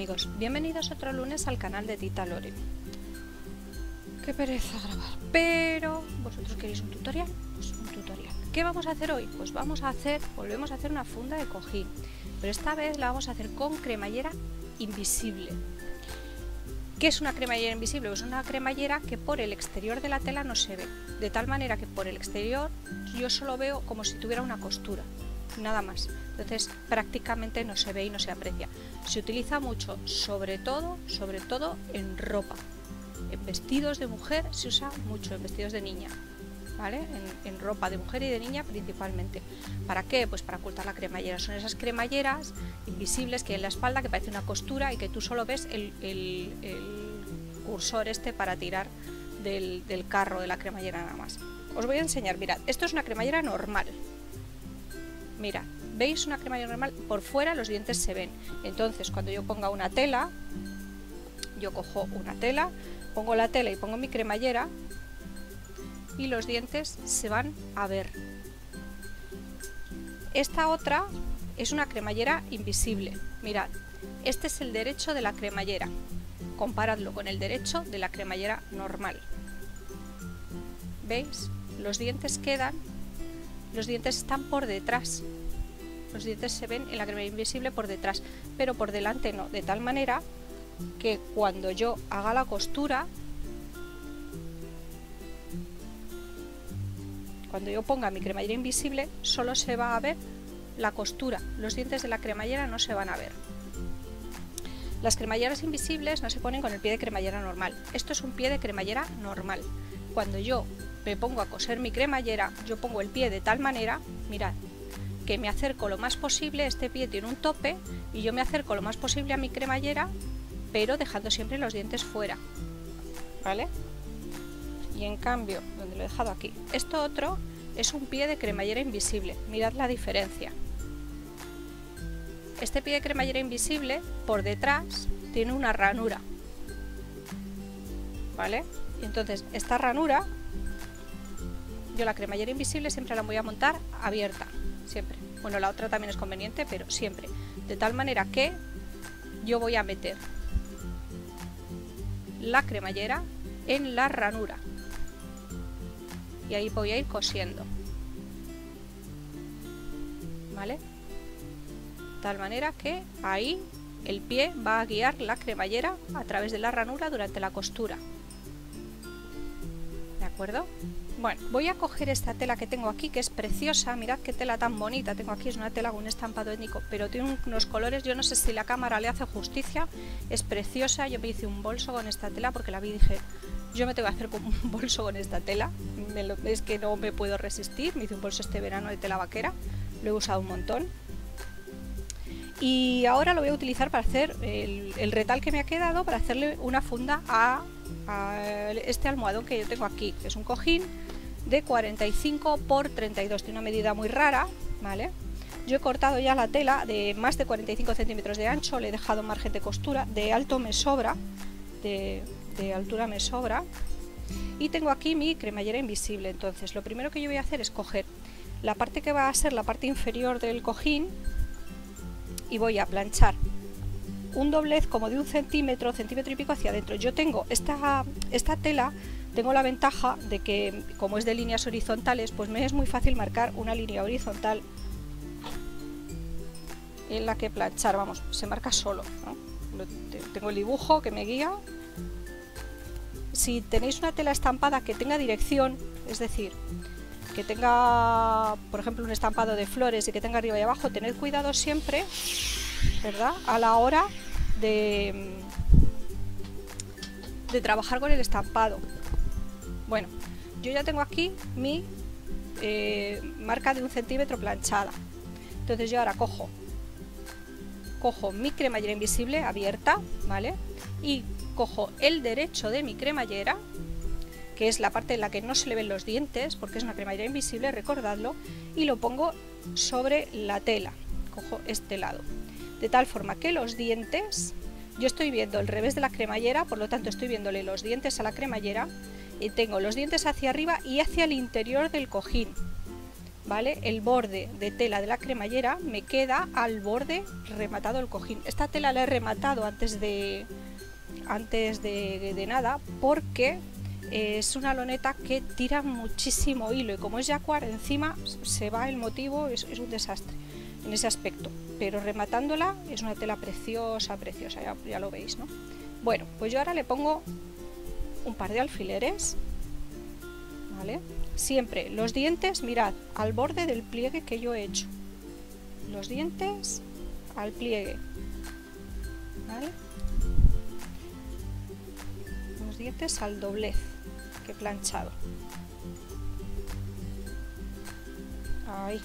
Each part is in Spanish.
amigos, bienvenidos otro lunes al canal de Tita Lore. Qué pereza grabar, pero vosotros queréis un tutorial, pues un tutorial. ¿Qué vamos a hacer hoy? Pues volvemos a hacer una funda de cojín, pero esta vez la vamos a hacer con cremallera invisible. ¿Qué es una cremallera invisible? Pues una cremallera que por el exterior de la tela no se ve, de tal manera que por el exterior yo solo veo como si tuviera una costura, nada más. Entonces prácticamente no se ve y no se aprecia. Se utiliza mucho, sobre todo en ropa. En vestidos de mujer se usa mucho, en vestidos de niña, ¿vale? En ropa de mujer y de niña principalmente. ¿Para qué? Pues para ocultar la cremallera. Son esas cremalleras invisibles que hay en la espalda, que parece una costura y que tú solo ves el cursor este para tirar del carro de la cremallera nada más. Os voy a enseñar, mirad, esto es una cremallera normal. Mirad, ¿veis una cremallera normal? Por fuera los dientes se ven. Entonces cuando yo ponga una tela, yo cojo una tela, pongo la tela y pongo mi cremallera y los dientes se van a ver. Esta otra es una cremallera invisible. Mirad, este es el derecho de la cremallera. Comparadlo con el derecho de la cremallera normal. ¿Veis? Los dientes están por detrás. Los dientes se ven en la cremallera invisible por detrás, pero por delante no, de tal manera que cuando yo haga la costura, cuando yo ponga mi cremallera invisible, solo se va a ver la costura, los dientes de la cremallera no se van a ver. Las cremalleras invisibles no se ponen con el pie de cremallera normal. Esto es un pie de cremallera normal. Cuando yo me pongo a coser mi cremallera, yo pongo el pie de tal manera, mirad, que me acerco lo más posible, este pie tiene un tope y yo me acerco lo más posible a mi cremallera, pero dejando siempre los dientes fuera, ¿vale? Y en cambio, donde lo he dejado aquí, esto otro es un pie de cremallera invisible, mirad la diferencia. Este pie de cremallera invisible, por detrás, tiene una ranura, ¿vale? Y entonces, esta ranura, yo la cremallera invisible siempre la voy a montar abierta, siempre. Bueno, la otra también es conveniente, pero siempre. De tal manera que yo voy a meter la cremallera en la ranura y ahí voy a ir cosiendo, ¿vale? De tal manera que ahí el pie va a guiar la cremallera a través de la ranura durante la costura, ¿de acuerdo? Bueno, voy a coger esta tela que tengo aquí, que es preciosa, mirad qué tela tan bonita tengo aquí, es una tela con un estampado étnico, pero tiene unos colores, yo no sé si la cámara le hace justicia, es preciosa. Yo me hice un bolso con esta tela porque la vi y dije, yo me tengo que hacer como un bolso con esta tela, es que no me puedo resistir. Me hice un bolso este verano de tela vaquera, lo he usado un montón. Y ahora lo voy a utilizar para hacer el retal que me ha quedado, para hacerle una funda a este almohadón que yo tengo aquí, que es un cojín de 45 por 32, tiene una medida muy rara, ¿vale? Yo he cortado ya la tela de más de 45 centímetros de ancho, le he dejado margen de costura, de alto me sobra, de altura me sobra, y tengo aquí mi cremallera invisible. Entonces lo primero que yo voy a hacer es coger la parte que va a ser la parte inferior del cojín y voy a planchar un doblez como de un centímetro, centímetro y pico hacia adentro. Yo tengo esta tela, tengo la ventaja de que como es de líneas horizontales, pues me es muy fácil marcar una línea horizontal en la que planchar, vamos, se marca solo, ¿no? Tengo el dibujo que me guía. Si tenéis una tela estampada que tenga dirección, es decir, que tenga, por ejemplo, un estampado de flores y que tenga arriba y abajo, tened cuidado siempre, ¿verdad?, a la hora de trabajar con el estampado. Bueno, yo ya tengo aquí mi marca de un centímetro planchada. Entonces yo ahora cojo mi cremallera invisible abierta, ¿vale? Y cojo el derecho de mi cremallera, que es la parte en la que no se le ven los dientes, porque es una cremallera invisible, recordadlo, y lo pongo sobre la tela. Cojo este lado, de tal forma que los dientes, yo estoy viendo el revés de la cremallera, por lo tanto estoy viéndole los dientes a la cremallera, y tengo los dientes hacia arriba y hacia el interior del cojín, ¿vale? El borde de tela de la cremallera me queda al borde rematado del cojín. Esta tela la he rematado antes de nada, porque es una loneta que tira muchísimo hilo y como es jacquard encima se va el motivo, es un desastre en ese aspecto, pero rematándola es una tela preciosa, preciosa, ya lo veis, ¿no? Bueno, pues yo ahora le pongo un par de alfileres, ¿vale? Siempre los dientes, mirad, al borde del pliegue que yo he hecho, los dientes al pliegue, ¿vale? Los dientes al doblez que he planchado, ahí.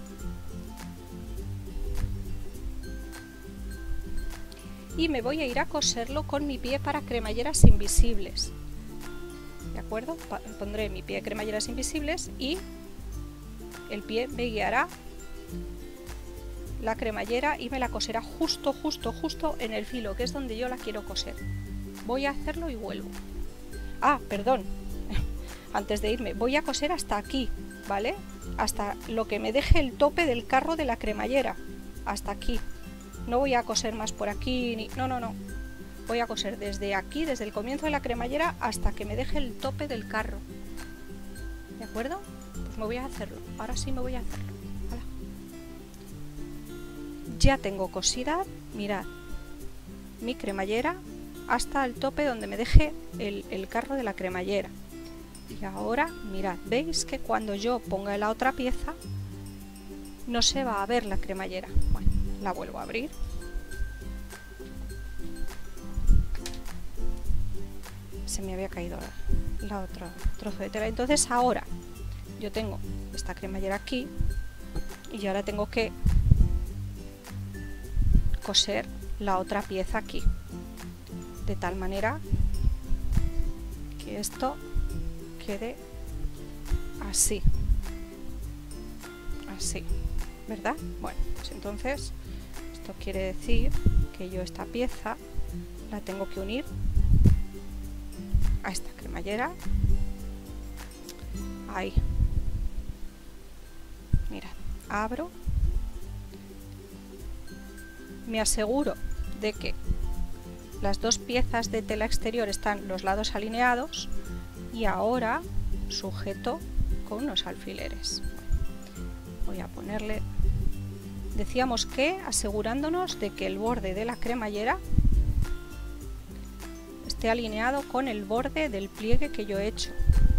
Y me voy a ir a coserlo con mi pie para cremalleras invisibles, ¿de acuerdo? Pondré mi pie de cremalleras invisibles y el pie me guiará la cremallera y me la coserá justo en el filo, que es donde yo la quiero coser. Voy a hacerlo y vuelvo. Ah, perdón, antes de irme, voy a coser hasta aquí, ¿vale? Hasta lo que me deje el tope del carro de la cremallera, hasta aquí. No voy a coser más por aquí, ni... no. Voy a coser desde aquí, desde el comienzo de la cremallera hasta que me deje el tope del carro. ¿De acuerdo? Pues me voy a hacerlo. Ahora sí me voy a hacerlo. ¡Hala! Ya tengo cosida, mirad, mi cremallera hasta el tope donde me deje el carro de la cremallera. Y ahora, mirad, veis que cuando yo ponga la otra pieza no se va a ver la cremallera. Bueno, la vuelvo a abrir. Se me había caído la otra trozo de tela. Entonces ahora yo tengo esta cremallera aquí y ahora tengo que coser la otra pieza aquí, de tal manera que esto quede así, ¿verdad? Bueno, pues entonces esto quiere decir que yo esta pieza la tengo que unir a esta cremallera, ahí. Mirad, abro, me aseguro de que las dos piezas de tela exterior están los lados alineados y ahora sujeto con unos alfileres. Voy a ponerle, decíamos que asegurándonos de que el borde de la cremallera esté alineado con el borde del pliegue que yo he hecho.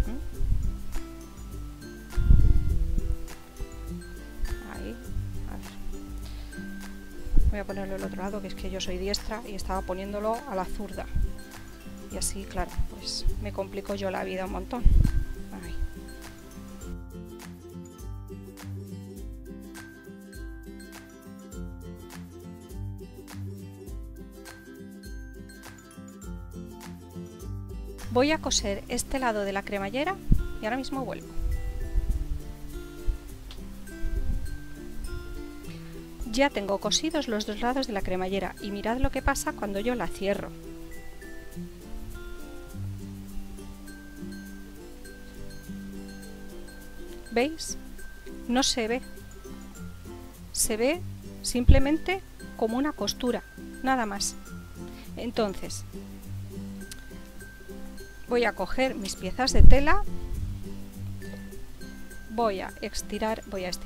Ahí, a ver. Voy a ponerlo al otro lado, que es que yo soy diestra y estaba poniéndolo a la zurda. Y así, claro, pues me complico yo la vida un montón. Ahí. Voy a coser este lado de la cremallera y ahora mismo vuelvo. Ya tengo cosidos los dos lados de la cremallera y mirad lo que pasa cuando yo la cierro. ¿Veis? No se ve. Se ve simplemente como una costura, nada más. Entonces, voy a coger mis piezas de tela, voy a estirar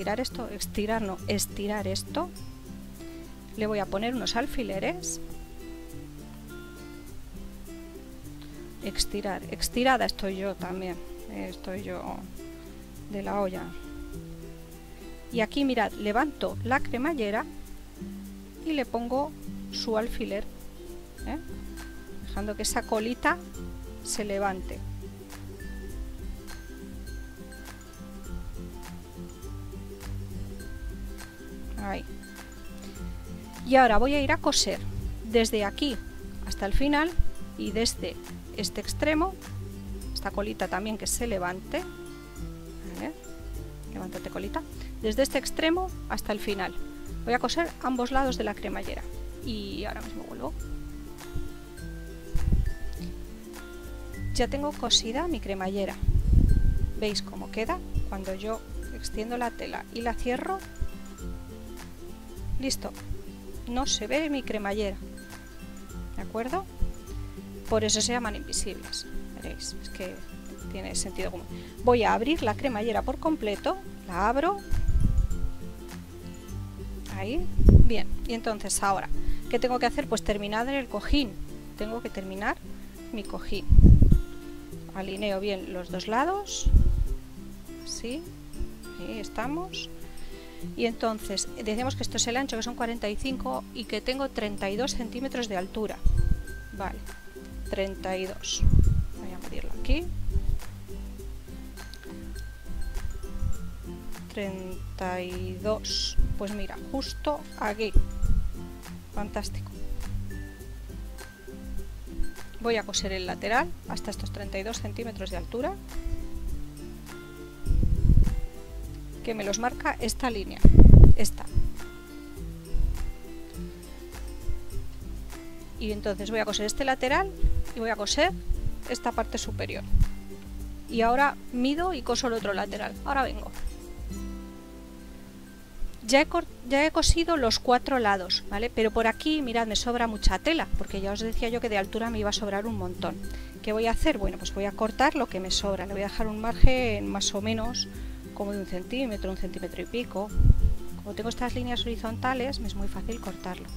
esto, le voy a poner unos alfileres, estirada estoy yo también, estoy yo de la olla. Y aquí mirad, levanto la cremallera y le pongo su alfiler, dejando que esa colita se levante. Ahí. Y ahora voy a ir a coser desde aquí hasta el final y desde este extremo, esta colita también que se levante. A ver, levántate colita. Desde este extremo hasta el final. Voy a coser ambos lados de la cremallera. Y ahora mismo vuelvo. Ya tengo cosida mi cremallera. ¿Veis cómo queda? Cuando yo extiendo la tela y la cierro, listo, no se ve mi cremallera, ¿de acuerdo? Por eso se llaman invisibles, veréis, es que tiene sentido común. Voy a abrir la cremallera por completo, la abro, ahí, bien, y entonces ahora, ¿qué tengo que hacer? Pues terminar el cojín, tengo que terminar mi cojín. Alineo bien los dos lados, así, ahí estamos. Y entonces, decíamos que esto es el ancho, que son 45 y que tengo 32 centímetros de altura. Vale, 32. Voy a medirlo aquí. 32. Pues mira, justo aquí. Fantástico. Voy a coser el lateral hasta estos 32 centímetros de altura, que me los marca esta línea, esta. Y entonces voy a coser este lateral y voy a coser esta parte superior. Y ahora mido y coso el otro lateral. Ahora vengo. Ya he cosido los 4 lados, ¿vale? Pero por aquí, mirad, me sobra mucha tela, porque ya os decía yo que de altura me iba a sobrar un montón. ¿Qué voy a hacer? Bueno, pues voy a cortar lo que me sobra. Le voy a dejar un margen más o menos como de 1 centímetro, 1 centímetro y pico. Como tengo estas líneas horizontales, me es muy fácil cortarlo.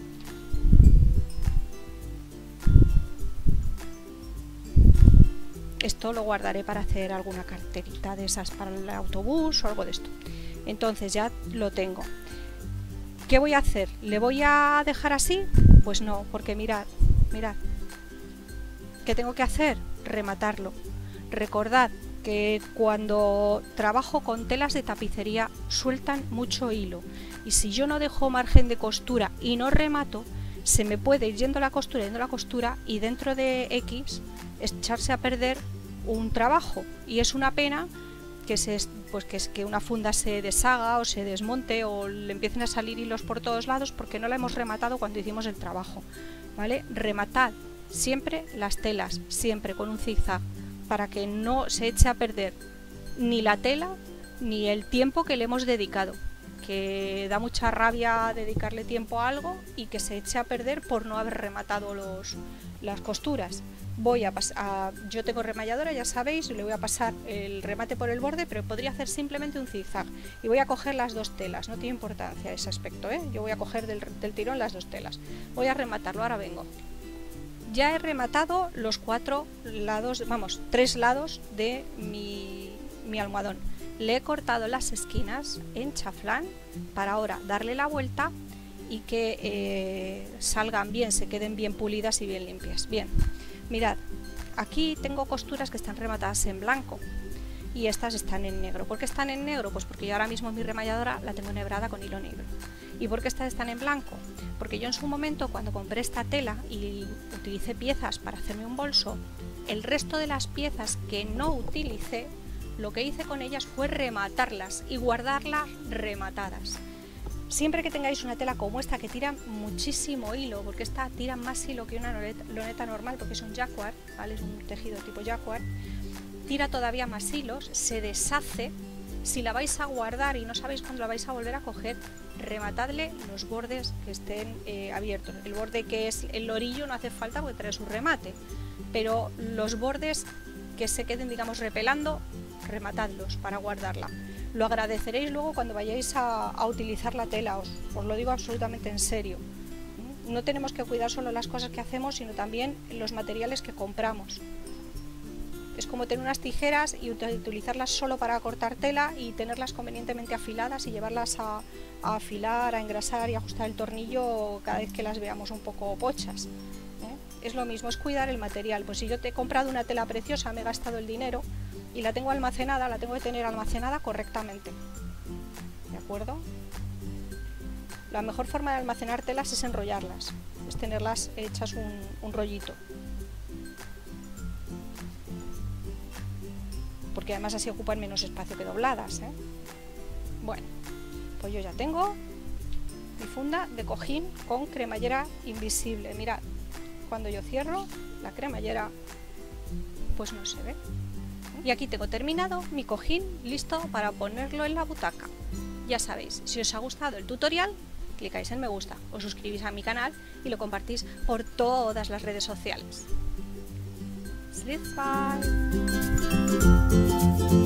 Esto lo guardaré para hacer alguna carterita de esas para el autobús o algo de esto. Entonces ya lo tengo. ¿Qué voy a hacer? ¿Le voy a dejar así? Pues no, porque mirad, mirad. ¿Qué tengo que hacer? Rematarlo. Recordad que cuando trabajo con telas de tapicería sueltan mucho hilo. Y si yo no dejo margen de costura y no remato, se me puede ir yendo la costura y dentro de X echarse a perder un trabajo. Y es una pena que una funda se deshaga o se desmonte o le empiecen a salir hilos por todos lados porque no la hemos rematado cuando hicimos el trabajo, ¿vale? Rematad siempre las telas, siempre con un zigzag, para que no se eche a perder ni la tela ni el tiempo que le hemos dedicado, que da mucha rabia dedicarle tiempo a algo y que se eche a perder por no haber rematado las costuras. Yo tengo remalladora, ya sabéis, le voy a pasar el remate por el borde, pero podría hacer simplemente un zigzag y voy a coger las dos telas, no tiene importancia ese aspecto, ¿eh? Yo voy a coger del tirón las dos telas, voy a rematarlo, ahora vengo. Ya he rematado los 4 lados, vamos, 3 lados de mi almohadón. Le he cortado las esquinas en chaflán para ahora darle la vuelta y que salgan bien, se queden bien pulidas y bien limpias. Bien. Mirad, aquí tengo costuras que están rematadas en blanco y estas están en negro. ¿Por qué están en negro? Pues porque yo ahora mismo mi remalladora la tengo enhebrada con hilo negro. ¿Y por qué estas están en blanco? Porque yo en su momento, cuando compré esta tela y utilicé piezas para hacerme un bolso, el resto de las piezas que no utilicé, lo que hice con ellas fue rematarlas y guardarlas rematadas. Siempre que tengáis una tela como esta que tira muchísimo hilo, porque esta tira más hilo que una loneta normal, porque es un jacquard, ¿vale? Es un tejido tipo jacquard, tira todavía más hilos, se deshace. Si la vais a guardar y no sabéis cuándo la vais a volver a coger, rematadle los bordes que estén abiertos. El borde que es el lorillo no hace falta porque trae su remate, pero los bordes que se queden, digamos, repelando, rematadlos para guardarla. Lo agradeceréis luego cuando vayáis a utilizar la tela, os lo digo absolutamente en serio. No tenemos que cuidar solo las cosas que hacemos, sino también los materiales que compramos. Es como tener unas tijeras y utilizarlas solo para cortar tela y tenerlas convenientemente afiladas y llevarlas a afilar, a engrasar y ajustar el tornillo cada vez que las veamos un poco pochas. Es lo mismo, es cuidar el material. Pues si yo te he comprado una tela preciosa, me he gastado el dinero y la tengo almacenada, la tengo que tener almacenada correctamente. ¿De acuerdo? La mejor forma de almacenar telas es enrollarlas, es tenerlas hechas un rollito. Porque además así ocupan menos espacio que dobladas, ¿eh? Bueno, pues yo ya tengo mi funda de cojín con cremallera invisible. Mirad, cuando yo cierro la cremallera, pues no se ve. Y aquí tengo terminado mi cojín listo para ponerlo en la butaca. Ya sabéis, si os ha gustado el tutorial, clicáis en me gusta, os suscribís a mi canal y lo compartís por todas las redes sociales. Bye.